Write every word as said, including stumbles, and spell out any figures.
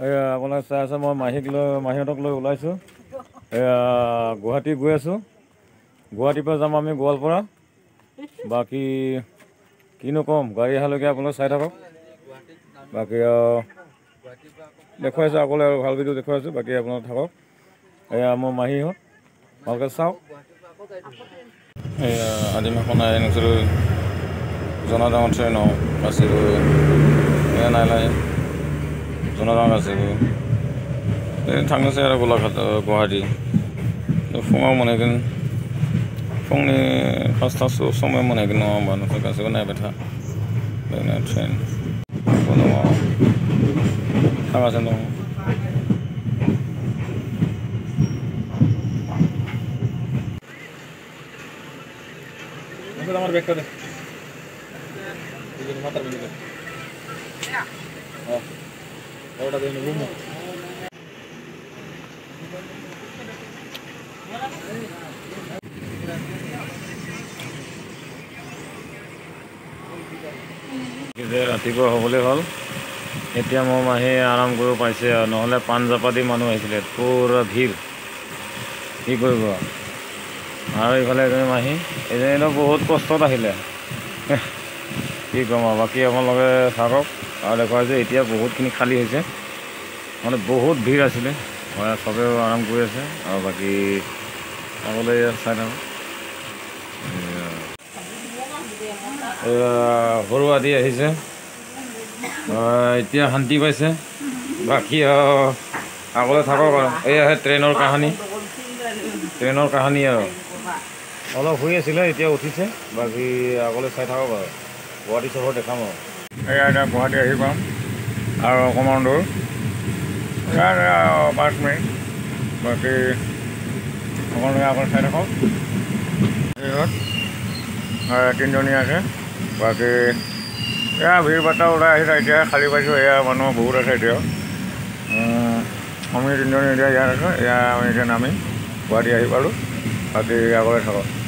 এয়া আপোনাক চাই আছে মই মাহীক লৈ মাহীহঁতক লৈ ওলাইছোঁ এয়া গুৱাহাটী গৈ আছোঁ গুৱাহাটীৰ পৰা যাম আমি গোৱালপাৰা বাকী কিনো ক'ম গাড়ী অহালৈকে আপোনালোক চাই থাকক বাকী দেখুৱাইছোঁ আগলৈ আৰু ভাল ভিডিঅ' দেখুৱাইছোঁ বাকী আপোনালোক থাকক এয়া মোৰ মাহীহঁত ভালকৈ চাওক এয়া আদিমাখন আহি নাছিলোঁ জনাগাঁও ট্ৰেইন আছিলোঁ এয়া নাই নাই জনাগাঁও आसिगौ थांनोसै आरो गलाघाट गुवाहाटी फुङाव मोनहैगोन फुंनि पासतासोआव समय मोनहैगोन नङा होमबा नोंसोर गासैबो नायबाय था बेनो ट्रेन दङ थांगासिनो दङ আমার ব্যাগটা দে মাথা বেঁধে হ্যাঁ ওটা দিয়ে নেব ৰাতিপুৱা হ'বলৈ হ'ল এতিয়া মোৰ মাহী আৰাম কৰিব পাইছে আৰু নহ'লে পাঞ্জাবাদী মানুহ আহিছিলে পুৰা ভিৰ কি কৰিব আৰু এইফালে এজনী মাহী এজনীতো বহুত কষ্টত আহিলে কি ক'ম আৰু বাকী আপোনালোকে থাকক আৰু দেখুৱাই যে এতিয়া বহুতখিনি খালী হৈছে মানে বহুত ভিৰ আছিলে হয় চবেই আৰাম কৰি আছে আৰু বাকী আগলৈ চাই থাকক সৰু আদি আহিছে এতিয়া শান্তি পাইছে বাকী আগলৈ থাকক আৰু এয়াহে ট্ৰেইনৰ কাহানী ট্ৰেইনৰ কাহানী আৰু অলপ শুই আছিলে এতিয়া উঠিছে বাকী আগলৈ চাই থাকক আৰু গুৱাহাটী চহৰ দেখাম আৰু এয়া এতিয়া গুৱাহাটী আহি পাম আৰু অকণমান দূৰ পাঁচ মিনিট বাকী অকণমান আগলৈ চাই থাকক তিনিজনী আছে বাকী এয়া ভিৰ বাৰ্তা ওলাই আহিছে এতিয়া খালী পাইছোঁ এয়া মানুহ বহুত আছে এতিয়া আমি তিনিজনী এতিয়া ইয়াত আছোঁ এয়া আমি এতিয়া নামি গুৱাহাটী আহি পালোঁ বাকী আগলৈ থাকক